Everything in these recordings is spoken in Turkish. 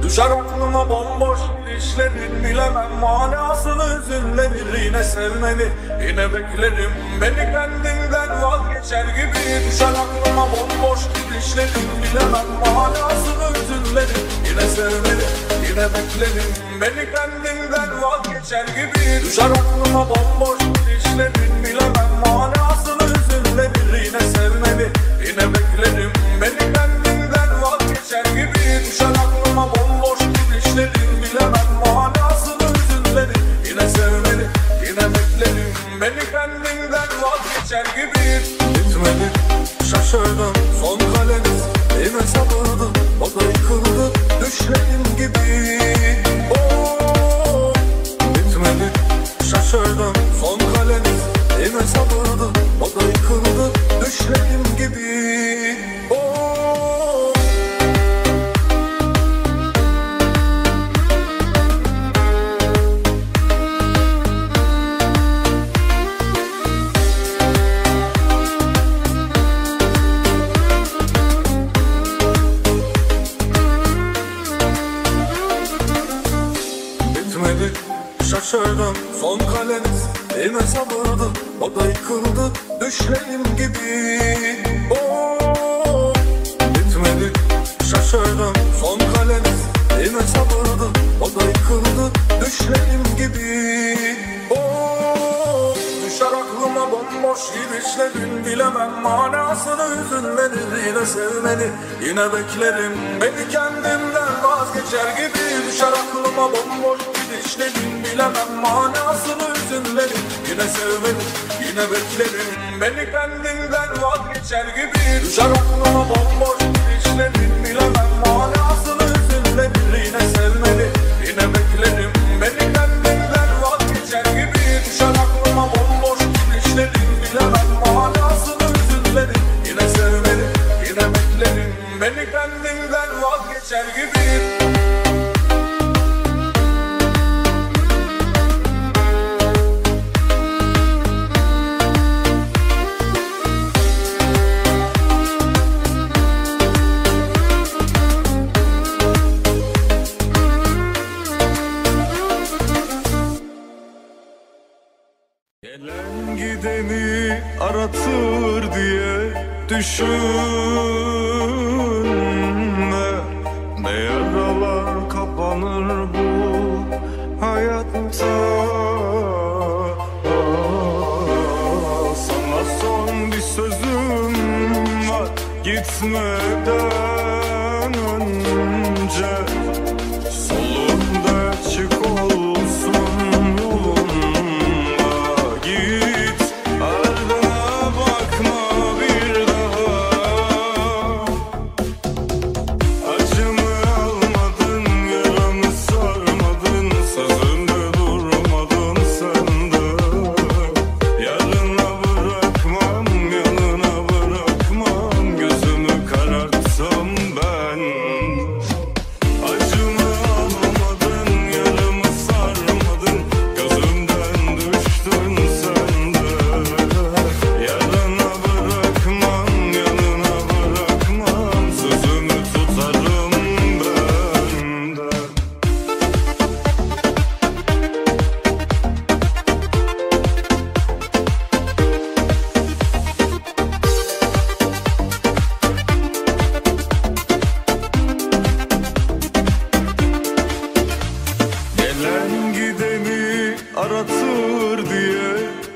Düşer aklıma bomboş gidişlerin, bilemem manasını, hüzünlenir. Yine sevmeni, yine beklerim, beni kendimden vazgeçer gibi. Düşer aklıma bomboş gidişlerin, bilemem manasını, hüzünlenir. Yine sevmeni, yine beklerim, beni kendimden vazgeçer gibi. Düşer aklıma bomboş gidişlerin, bilemem manasını, hüzünlenir. Yine sevmeni, yine beklerim, beni kendimden vazgeçer gibi. Düşer aklıma bomboş gidişlerin, bilemem manasını, hüzünlenir. Yine sevmeni, yine beklerim, beni kendimden vazgeçer gibi. Bitmedi, şaşırdım, son kaleniz yine sabırdı, o da yıkıldı düşlerim gibi. Oh, bitmedi, şaşırdım, son kaleniz yine sabırdı, o da yıkıldı düşlerim gibi. Oh, bitmedi, şaşırdım, son kaleniz yine sabırdı, o da yıkıldı düşlerim gibi. Oh, bitmedi, şaşırdım, son kaleniz yine sabırdı, o da yıkıldı düşlerim gibi. Oh, düşer aklıma bomboş gidişlerin, bilemem manasını, hüzünlenir. Yine sevmeni, yine beklerim, beni kendimden vazgeçer gibi. Düşer aklıma bomboş gidişlerin, bilemem manasını, hüzünlenir. Yine sevmeni, yine beklerim, beni kendimden vazgeçer gibi. Düşer aklıma bomboş gidişlerin, bilemem manasını, hüzünlenir. Yine sevmeni, yine beklerim, beni kendimden vazgeçer gibi. Düşer aklıma bomboş gidişlerin, bilemem manasını, hüzünlenir. Yine sevmeni, yine beklerim, beni kendimden vazgeçer gibi. Gelen gideni aratır diye düşünme, ne yaralar kapanır bu hayatta. Sana son bir sözüm var gitmeden önce. Solunda açık olsun yolunda, git ardına bakma bir daha. Acımı almadın, yaramı sarmadın, sözünde durmadın sen de. Yarına bırakmam, yanına bırakmam, gözümü karartsam ben. Acımı almadın, yaramı sarmadın, gözümden düştün sen de. Yarına bırakmam, yanına bırakmam, sözümü tutarım ben de. Gelen gideni aratır diye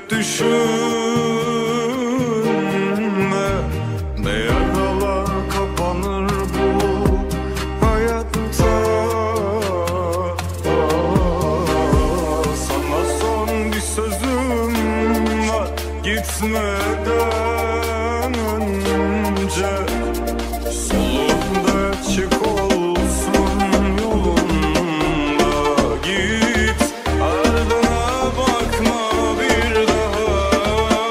düşünme, ne yaralar kapanır bu hayatta. Sana son bir sözüm var gitmeden önce. Solunda açık olsun yolunda, git ardına bakma bir daha.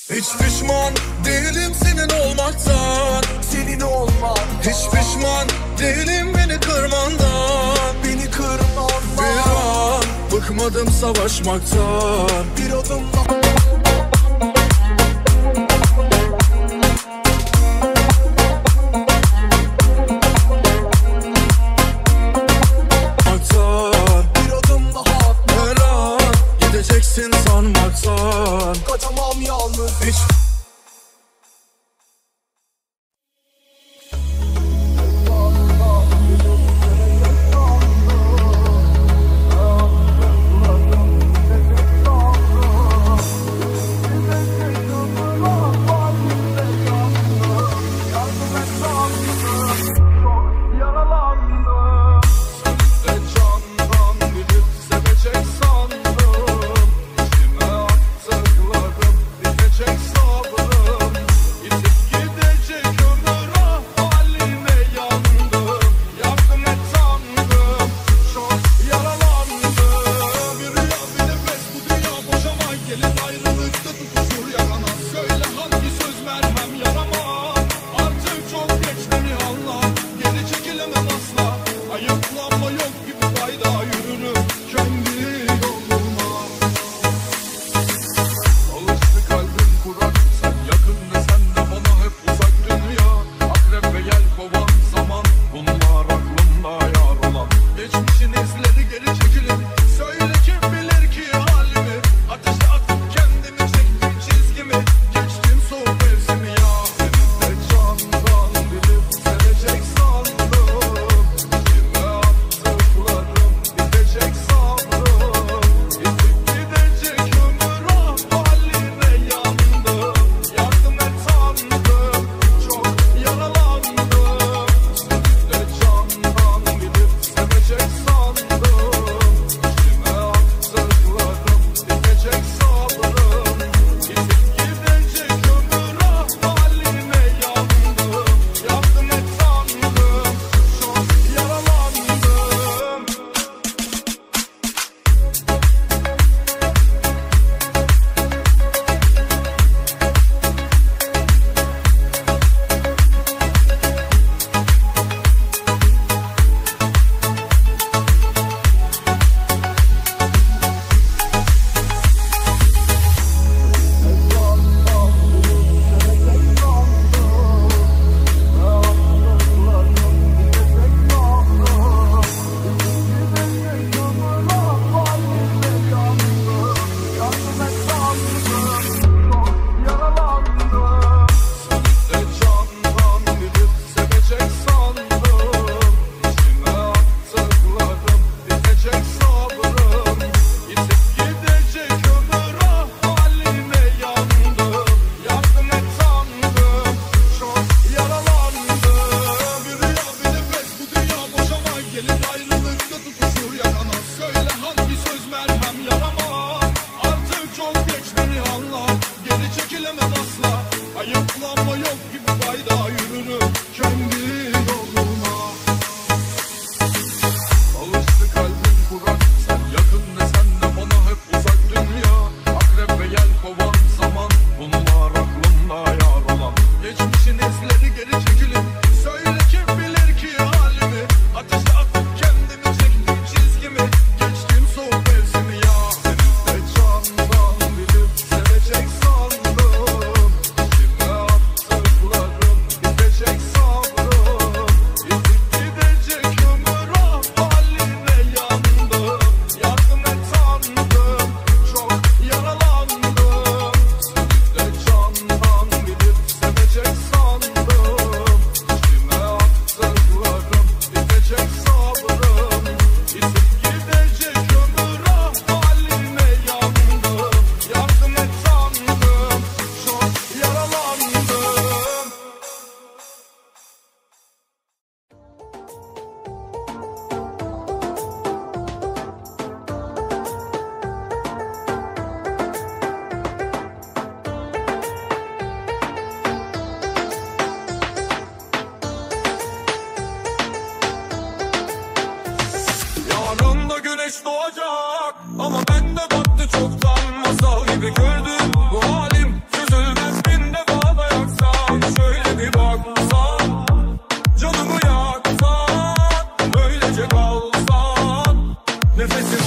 Hiç pişman değilim senin olmaktan. Senin olmak. Hiç pişman değilim beni kırmandan. Beni kırmandan. Bir an bıkmadım savaşmaktan. Bir adımla bir adım daha atma. Her an gideceksin sanmaktan. Kaçamam yalnız. Hiç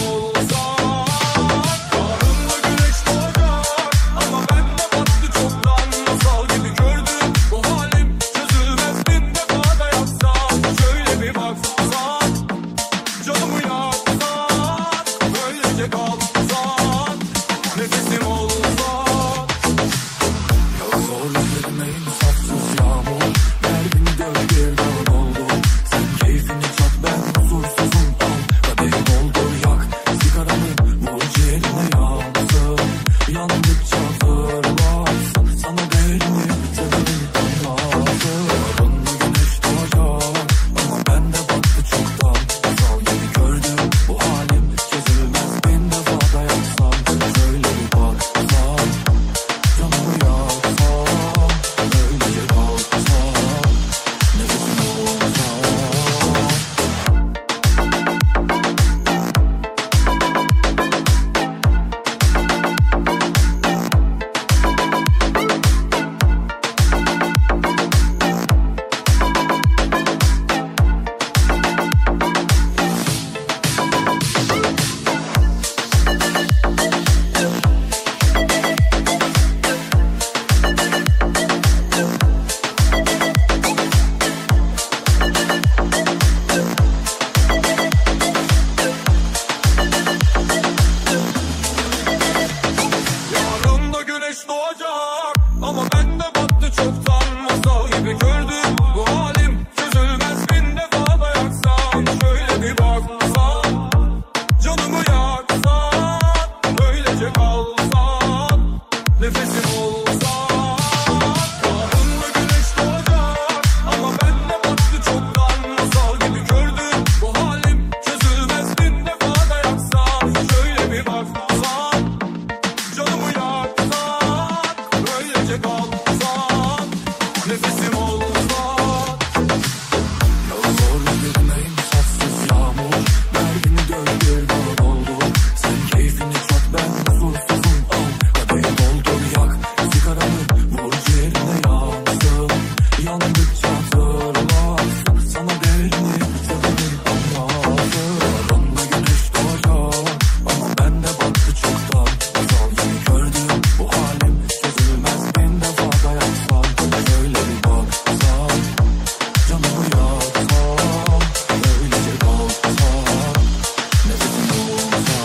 olsan. Yarın da güneş doğacak ama bende battı çoktan. Masal gibi gördüm bu halim çözülmez, bin defa da yapsam. Şöyle bir baksan, canımı yaksan, böylece kalsan, nefesim olsan. Ya zorladım en safsız yağmur, derdini gölge oldu. Sen keyfini çat, ben huzursuzum, al kadehim oldu, yak sigaramı, vur ciğerine yansın. Yandıkça fırlarsın, sana değerini severim anlarsın. Yarın güneş doğacak ama bende battı çoktan. Masal gibi gördüm bu halim çözülmez, bin defa da yaksam. Şöyle bir baksan, canımı yaksan, böylece kalsan, nefesim olsan. Yarın da güneş doğacak ama bende battı çoktan. Masal gibi gördüm bu halim çözülmez, bin defa da yaksam. Şöyle bir baksan, canımı yaksan, böylece kalsan, nefesim olsan. Yarın da güneş doğacak ama bende battı çoktan. Masal gibi gördüm bu halim çözülmez, bin defa da yaksam. Şöyle bir baksan, canımı yaksan, böylece kalsan, nefesim olsan. Ya zorladım en safsız yağmur, derdini gölge oldu. Sen keyfini çat, ben huzursuzum, al kadehim oldu, yak sigaramı, vur ciğerine yansın. Yandıkça fırlarsın, sana değerini severim anlarsın. Yarın da güneş doğacak ama bende battı çoktan. Masal gibi gördüm bu halim çözülmez, bin defa da yaksam. Şöyle bir baksan, canımı yaksan, böylece kalsan, nefesim olsan.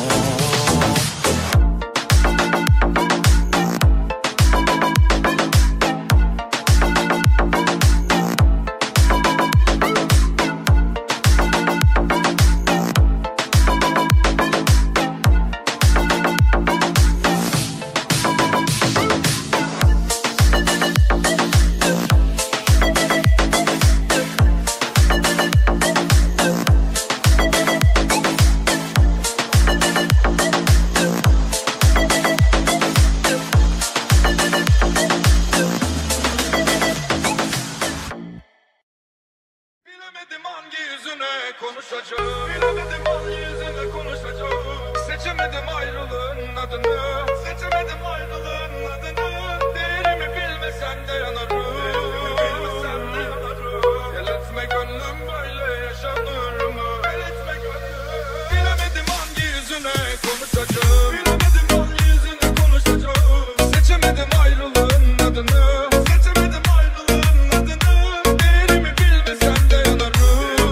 Bilemedim hangi yüzüne konuşacağım, bilemedim hangi yüzüne konuşacağım. Seçemedim ayrılığın adını, seçemedim ayrılığın adını. Değerimi bilmesen de yanarım, bilmesen de yanarım. Gel etme gönlüm, böyle yaşanır mı? Gel etme gönlüm. Bilemedim hangi yüzüne konuşacağım, bilemedim hangi yüzüne konuşacağım. Seçemedim ayrılığın adını, seçemedim ayrılığın adını. Değerimi bilmesen de yanarım,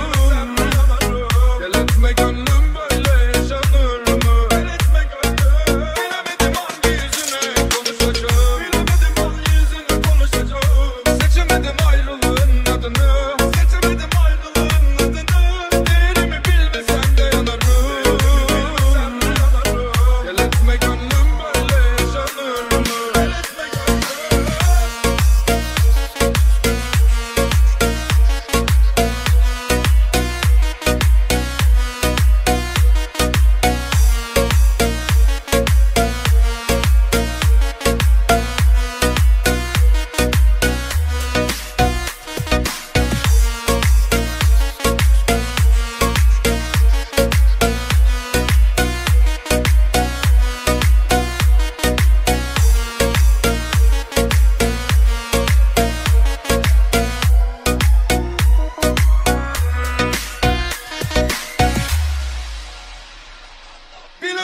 gel etme gönlüm, böyle yaşanır mı? Gel etme gönlüm. Bilemedim hangi yüzüne konuşacağım, bilemedim hangi yüzüne konuşacağım.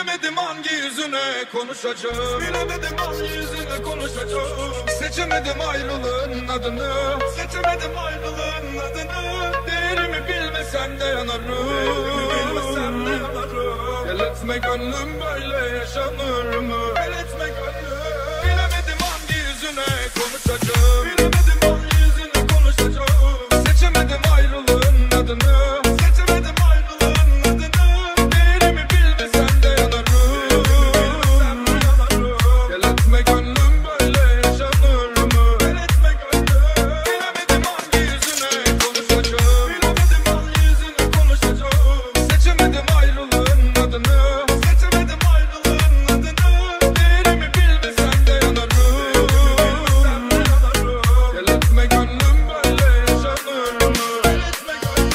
Bilemedim hangi yüzüne konuşacağım, bilemedim hangi yüzüne konuşacağım. Seçemedim ayrılığın adını, seçemedim ayrılığın adını. Değerimi bilmesen de yanarım, bilmesen de yanarım. Gel etme gönlüm böyle yaşanır mı? Gel etme gönlüm. Bilemedim hangi yüzüne konuşacağım, bilemedim hangi yüzüne konuşacağım. Seçemedim ayrılığın adını, seçemedim ayrılığın adını. Değerimi bilmesen de yanarım, bilmesen de yanarım. Gel etme gönlüm böyle yaşanır mı? Gel etme gönlüm. Bilemedim hangi yüzüne konuşacağım, bilemedim hangi yüzüne konuşacağım. Seçemedim ayrılığın adını, seçemedim ayrılığın adını. Değerimi bilmesen de yanarım, bilmesen de yanarım. Gel etme gönlüm böyle yaşanır mı? Gel etme gönlüm.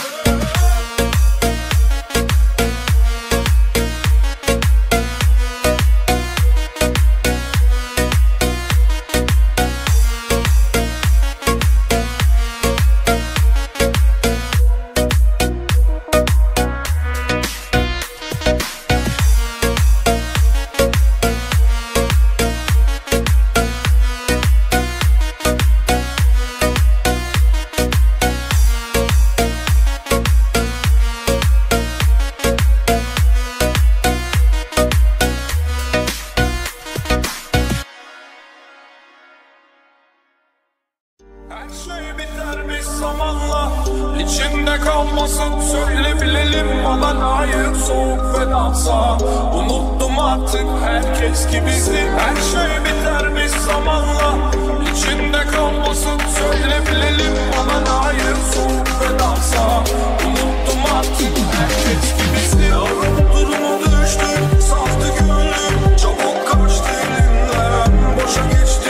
Her şey bitermiş zamanla, içimde kalmasın söyle bilelim. Bana layık soğuk vedansa, unuttum artık herkes gibisin. Her şey bitermiş zamanla, içimde kalmasın söyle bilelim. Bana layık soğuk vedansa, unuttum artık herkes gibisin. Durumu düştü, saftı gönlüm, çabuk kaçtı elimden. Boşa geçti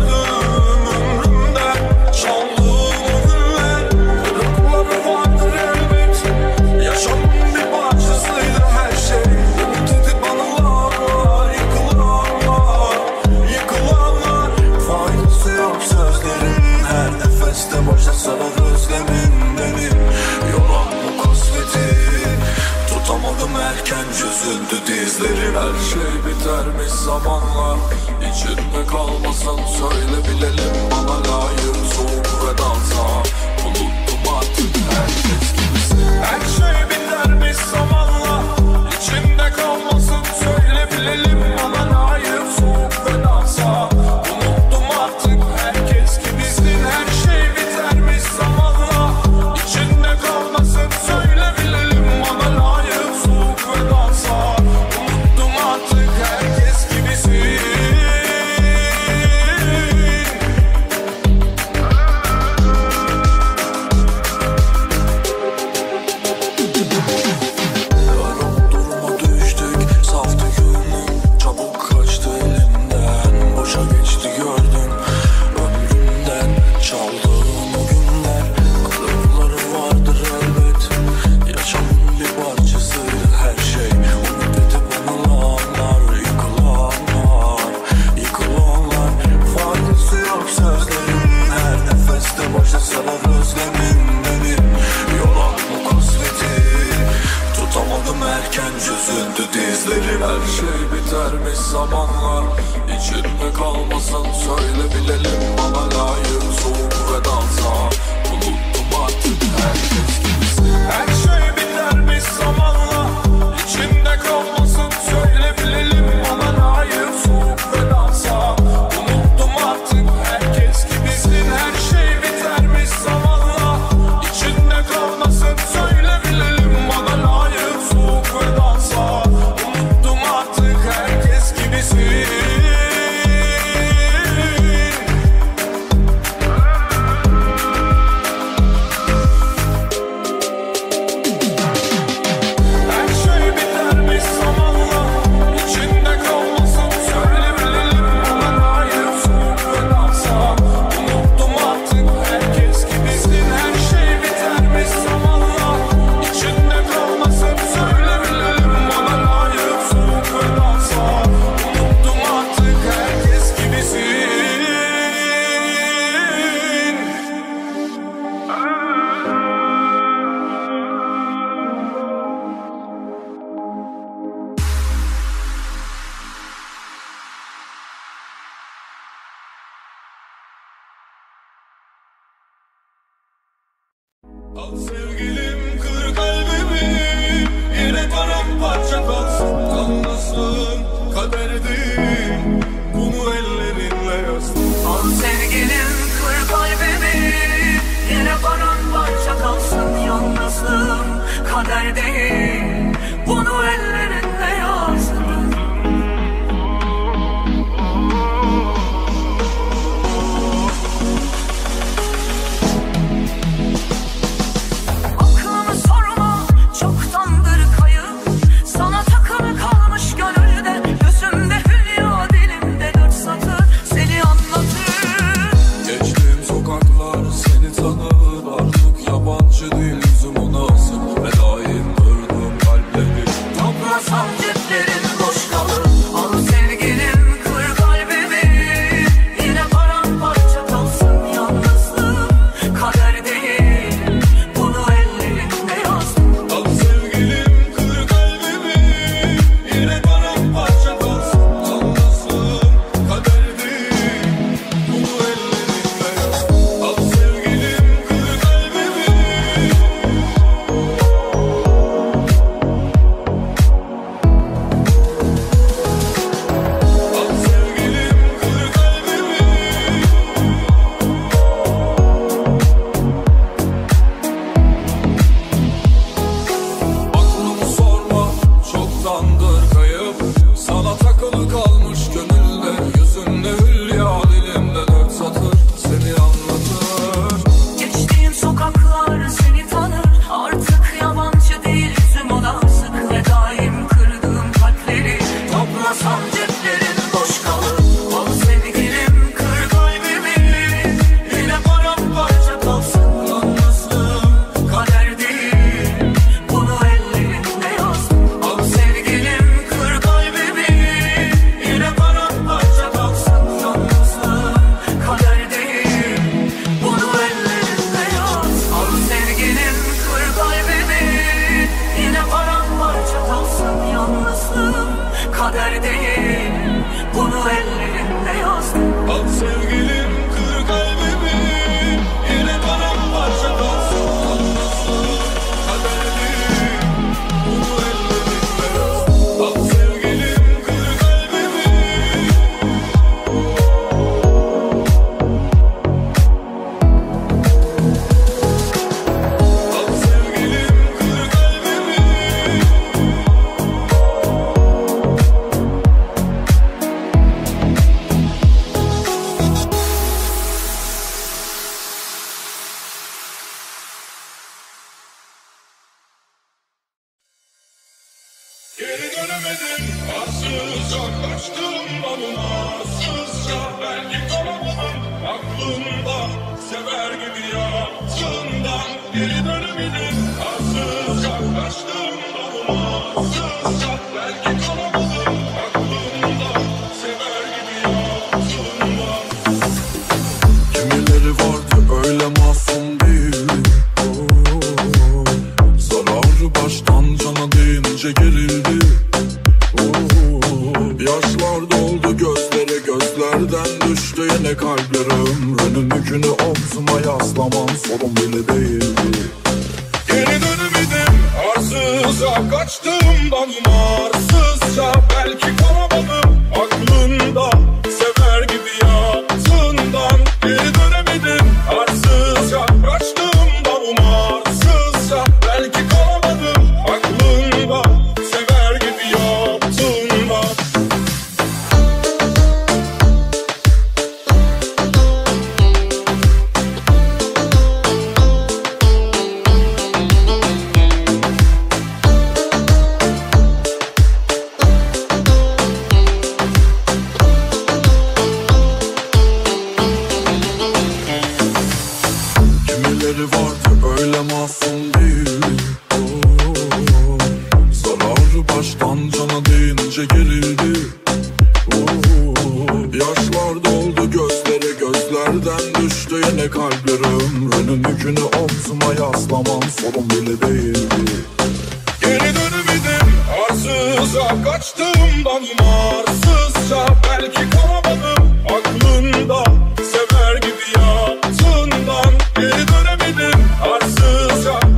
gördüm ömrümden, çaldığım o günler. Kırıkları vardır elbet, yaşamın bir parçasıydı her şey. Umut edip anılar, yıkılanlar, yıkılanlar. Faydası yok sözlerin, her nefeste boşa sarar özlemin benim. Yalan bu kasveti, tutamadım erken çözüldü dizlerim. Her şey bitermiş zamanla, içinde kalmasın söyle bilelim. Bana layık soğuk vedansa, unuttum artık herkes gibisin. Her şey bitermiş zamanla, içinde kalmasın söyle bilelim. Bana layık soğuk vedansa, unuttum artık herkes gibisin. Her şey bitermiş zamanla, içinde kalmasın söyle bilelim. Bana layık soğuk vedansa, unuttum artık herkes gibisin. Duruma düştük, saftı gönlüm, çabuk kaçtı elimden. Boşa geçti gördüm ömrümden, çaldığım o günler. Kırıkları vardır elbet, yaşamın bir parçasıydı her şey. Umut edip anılanlar, yıkılanlar, yıkılanlar. Faydası yok sözlerin, her nefeste boşa sarar özlemin benim. Yalan bu kasveti, tutamadım erken çözüldü dizlerim. Her şey bitermiş zamanlar, içinde kalmasın söyle bilelim. Bana layık soğuk vedansa, unuttum artık herkes gibisin. Her şey bitermiş zamanla, içinde kalmasın söyle bilelim. Bana layık soğuk vedansa, unuttum artık herkes gibisin. Her şey bitermiş zamanla, içinde kalmasın söyle bilelim. Bana layık soğuk vedansa, unuttum artık herkes gibisin. Her şey bitermiş zamanla, Sevgilim kır kalbimi, yine paramparça kalsın. Yalnızlığım kader değil, bunu ellerinle yazdın. Al sevgilim kır kalbimi, yine paramparça kalsın. Yalnızlığım kader değil, bunu ellerinle yazdın. Geri dönemedim, arsızca kaçtım arsızca. Belki kalamadım aklımda, sever gibi yaptığımdan. Geri dönemedim, arsızca kaçtım arsızca. Belki kalamadım aklımda, sever gibi yaptığımdan. Kimileri vardı öyle masum değil. Zararı baştan cana deyince gerildi. Yaşlar doldu gözlere, gözlerden düştü yine kalplerim. Ömrünün yükünü omzuma yaslamam sorun bile değildi. Geri dönemedim, arsızca kaçtım arsızca. Belki kalamadım aklımda, sever gibi yaptığından. Geri dönemedim, arsızca kaçtım arsızca. Belki kalamadım aklımda, sever gibi yaptığından. Kimileri vardı öyle masum değil. Zararı baştan cana deyince gerildi. Yaşlar doldu gözlere, gözlerden düştü yine kalplerim. Ömrünün yükünü omzuma yaslamam sorun bile değildi. Geri dönemedim, arsızca kaçtım arsızca. Belki kalamadım aklımda, sever gibi yaptığından. Geri dönemedim, arsızca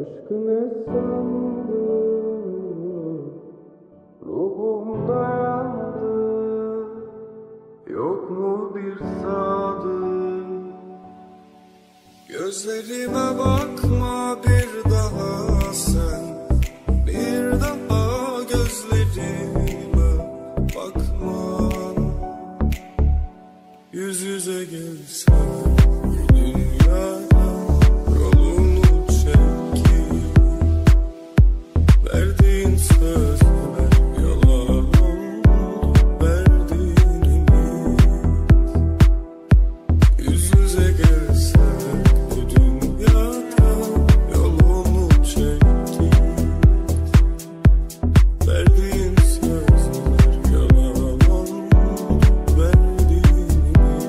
Aşkı ne sandım, ruhumda yandı. Yok mu bir sadık? Gözlerime bakma bir daha sen, bir daha gözlerime bakma. Yüz yüze gelsem dünyada yolunu çekip verdiğin sözler yalan oldu, verdiğin ümit. Yüz yüze gelsek bu dünyada yolunu çekip verdiğin sözler yalan oldu, verdiğin ümit.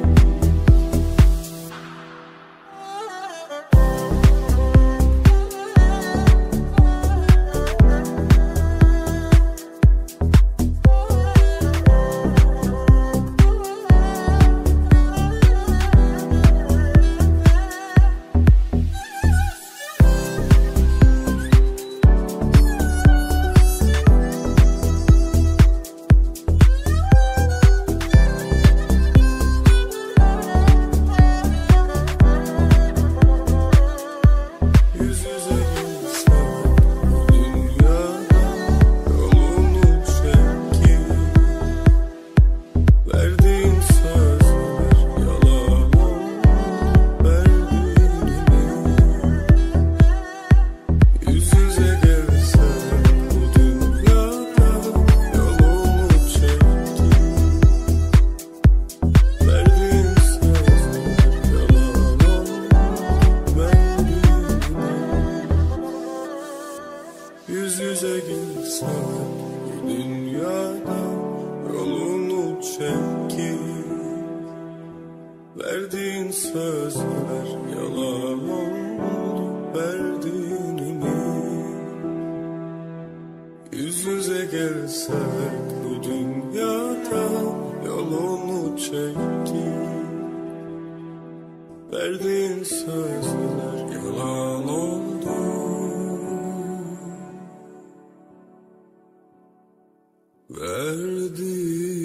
Yüz yüze gelsek bu dünyada yolunu çekip verdiğin sözler yalan oldu, verdiğin ümit. Yüz yüze gelsek bu dünyada yolunu çekip verdiğin sözler yalan oldu, verdiğin ümit. Yüz yüze gelsek bu dünyada yolunu çekip verdiğin sözler yalan oldu, verdiğin ümit. Yüz yüze gelsek bu dünyada yolunu çekip verdiğin sözler yalan oldu, verdiğin